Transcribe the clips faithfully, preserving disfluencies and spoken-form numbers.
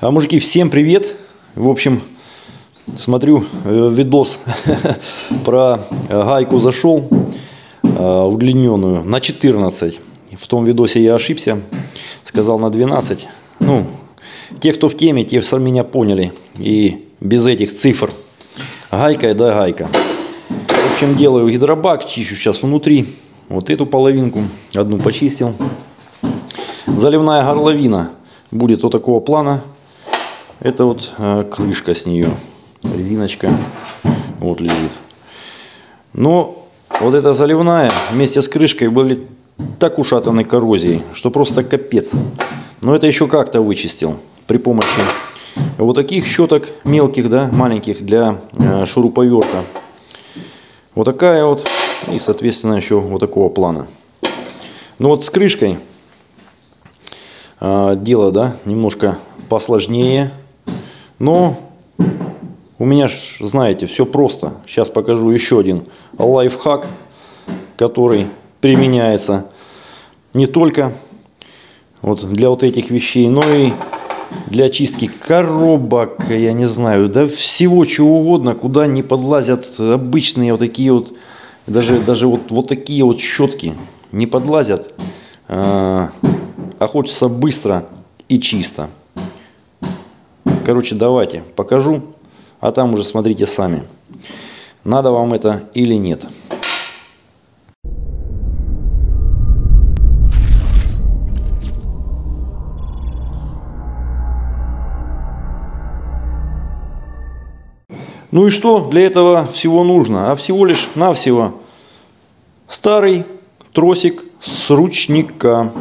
А, мужики, всем привет! В общем, смотрю э, видос про гайку зашел э, удлиненную на четырнадцать. В том видосе я ошибся, сказал на двенадцать. Ну, те, кто в теме, те сами меня поняли. И без этих цифр. Гайка, да, гайка. В общем, делаю гидробак, чищу сейчас внутри. Вот эту половинку, одну почистил. Заливная горловина будет вот такого плана. Это вот э, крышка с нее. Резиночка вот лежит. Но вот эта заливная вместе с крышкой были так ушатаны коррозией, что просто капец. Но это еще как-то вычистил при помощи вот таких щеток мелких, да, маленьких для э, шуруповерта. Вот такая вот. И, соответственно, еще вот такого плана. Ну вот с крышкой э, дело, да, немножко посложнее. Но у меня, ж, знаете, все просто. Сейчас покажу еще один лайфхак, который применяется не только вот для вот этих вещей, но и для чистки коробок, я не знаю, да всего чего угодно, куда не подлазят обычные вот такие вот, даже, даже вот, вот такие вот щетки не подлазят, а, а хочется быстро и чисто. Короче, давайте покажу, а там уже смотрите сами, надо вам это или нет. Ну и что для этого всего нужно? А всего лишь навсего старый тросик с ручника.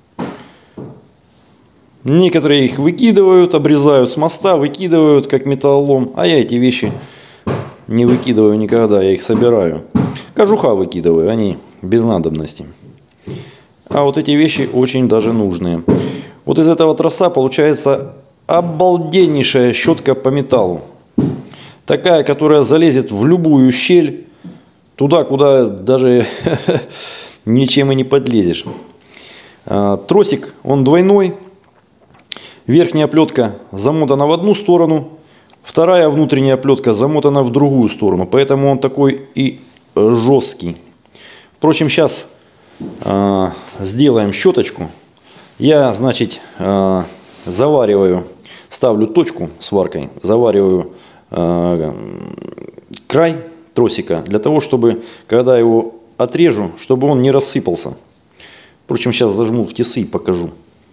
Некоторые их выкидывают, обрезают с моста, выкидывают как металлолом. А я эти вещи не выкидываю никогда, я их собираю. Кожуха выкидываю, они без надобности. А вот эти вещи очень даже нужные. Вот из этого троса получается обалденнейшая щетка по металлу. Такая, которая залезет в любую щель, туда, куда даже ничем и не подлезешь. Тросик, он двойной. Верхняя оплетка замотана в одну сторону, вторая внутренняя оплетка замотана в другую сторону. Поэтому он такой и жесткий. Впрочем, сейчас э, сделаем щеточку. Я, значит, э, завариваю, ставлю точку сваркой, завариваю э, край тросика для того, чтобы, когда его отрежу, чтобы он не рассыпался. Впрочем, сейчас зажму в тисы и покажу.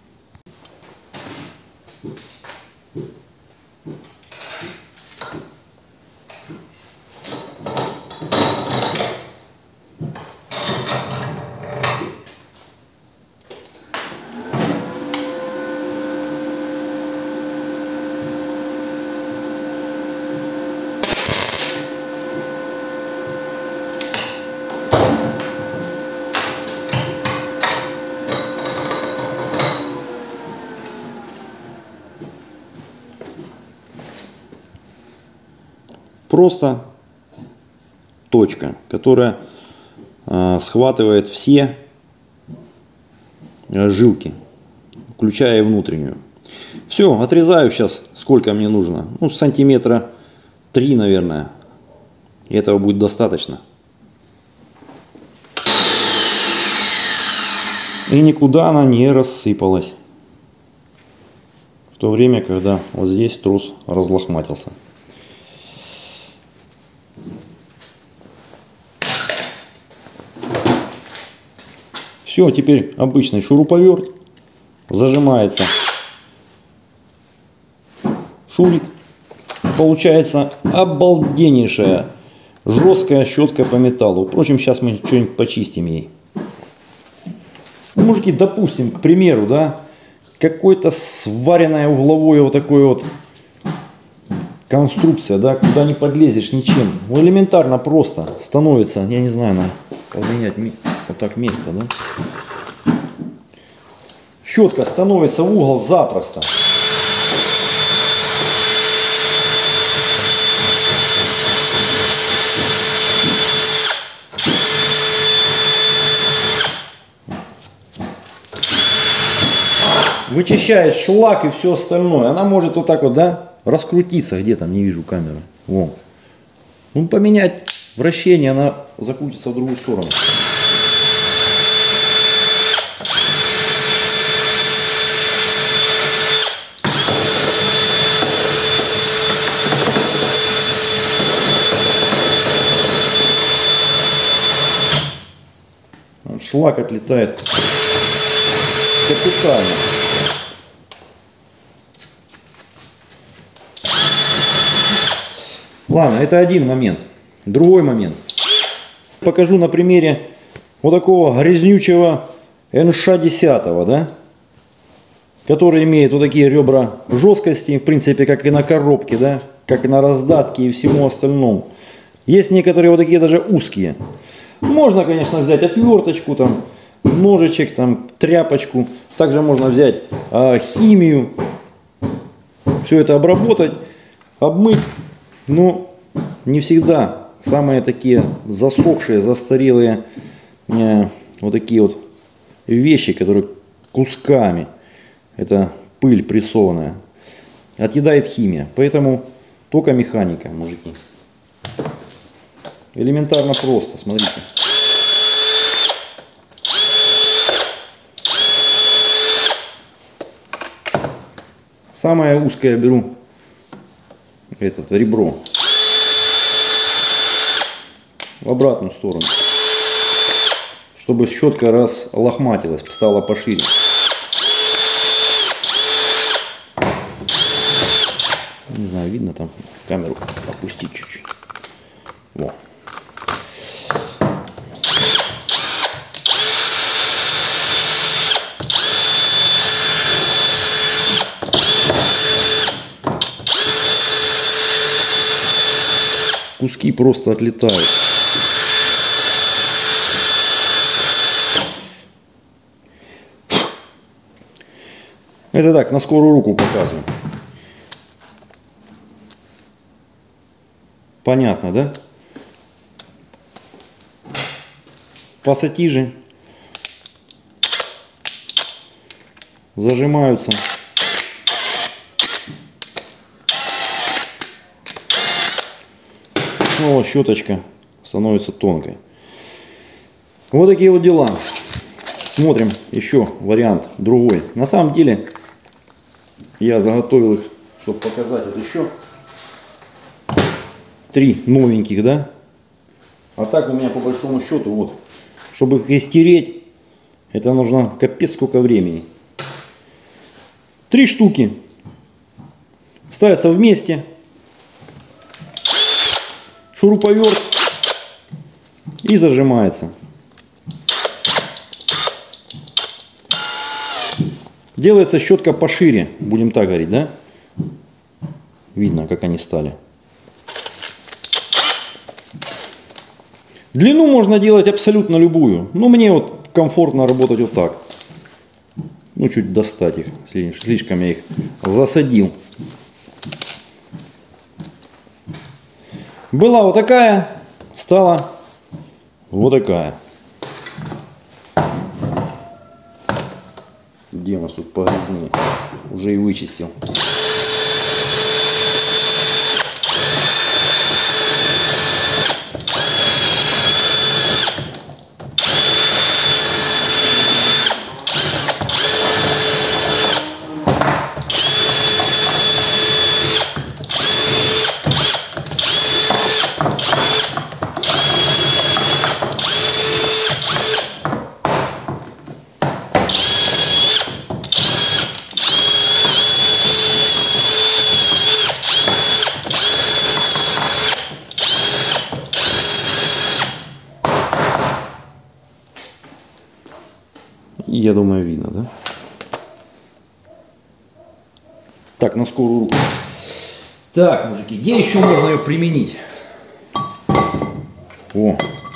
Просто точка, которая э, схватывает все жилки, включая и внутреннюю. Все, отрезаю сейчас, сколько мне нужно. Ну, сантиметра три, наверное. И этого будет достаточно. И никуда она не рассыпалась. В то время, когда вот здесь трос разлохматился. Все, теперь обычный шуруповерт, зажимается шурик, получается обалденнейшая жесткая щетка по металлу. Впрочем, сейчас мы что-нибудь почистим ей. Ну, мужики, допустим, к примеру, да, какое-то сваренное угловое вот такое вот конструкция, да, куда не подлезешь ничем. Ну, элементарно просто становится, я не знаю, надо поменять вот так место, да. Щетка становится в угол запросто. вычищает шлак и все остальное. Она может вот так вот, да, раскрутиться. Где там, не вижу камеры. Вон. Ну, поменять вращение, она закрутится в другую сторону. Шлак отлетает капитально. Ладно, это один момент. Другой момент. Покажу на примере вот такого грязнючего эн ша десять, да? Который имеет вот такие ребра жесткости, в принципе, как и на коробке, да? Как и на раздатке и всему остальному. Есть некоторые вот такие даже узкие. Можно, конечно, взять отверточку, там, ножичек, там, тряпочку. Также можно взять а, химию. Все это обработать, обмыть. Но не всегда самые такие засохшие, застарелые э, вот такие вот вещи, которые кусками, это пыль прессованная, отъедает химия. Поэтому только механика, мужики. Элементарно просто, смотрите. Самое узкое беру этот ребро в обратную сторону, чтобы щетка раз лохматилась, стала пошире. Не знаю, видно там, камеру опустить чуть-чуть. Во. Куски просто отлетают. Это так, на скорую руку показываю. Понятно, да? Пассатижи зажимаются. Снова щеточка становится тонкой. Вот такие вот дела. Смотрим еще вариант другой. На самом деле я заготовил их, чтобы показать вот еще три новеньких, да? А так у меня по большому счету, вот, чтобы их истереть, это нужно капец сколько времени. Три штуки ставятся вместе. Шуруповерт и зажимается. Делается щетка пошире, будем так говорить, да? Видно, как они стали. Длину можно делать абсолютно любую, но мне вот комфортно работать вот так. Ну, чуть достать их, слишком я их засадил. Была вот такая, стала вот такая. Где у нас тут погрязнее? Уже и вычистил. Я думаю, видно, да? Так, на скорую руку. Так, мужики, где еще можно ее применить? О!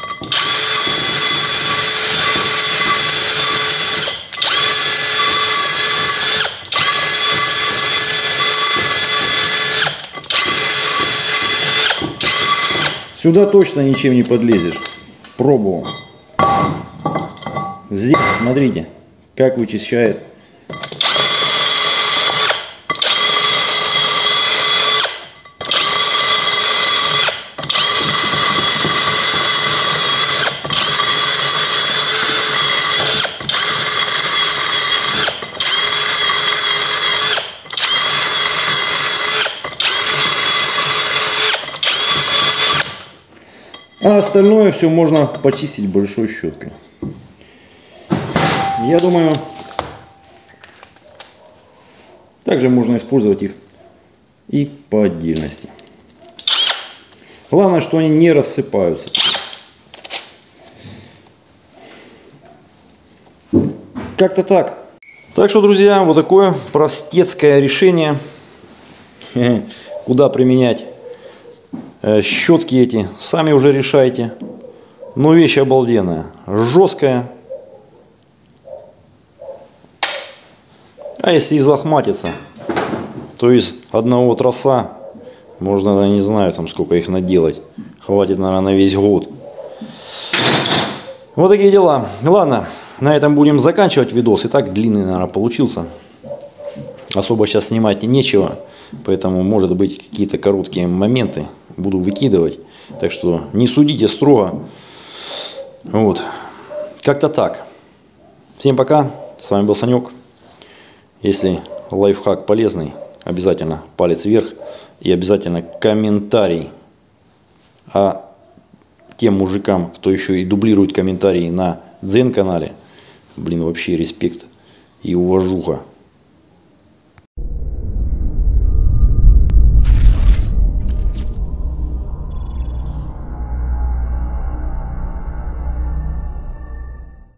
Сюда точно ничем не подлезешь. Пробовал. Здесь, смотрите, как вычищает А остальное все можно почистить большой щеткой. Я думаю, также можно использовать их и по отдельности. Главное, что они не рассыпаются. Как-то так. Так что, друзья, вот такое простецкое решение. Куда применять щетки эти, сами уже решайте. Но вещь обалденная. Жесткая. А если излохматиться, то из одного троса можно, я не знаю, там сколько их наделать. Хватит, наверное, на весь год. Вот такие дела. Ладно, на этом будем заканчивать видос. И так длинный, наверное, получился. Особо сейчас снимать нечего. Поэтому, может быть, какие-то короткие моменты буду выкидывать. Так что не судите строго. Вот. Как-то так. Всем пока. С вами был Санек. Если лайфхак полезный, обязательно палец вверх. И обязательно комментарий. А тем мужикам, кто еще и дублирует комментарии на Дзен канале, блин, вообще респект и уважуха.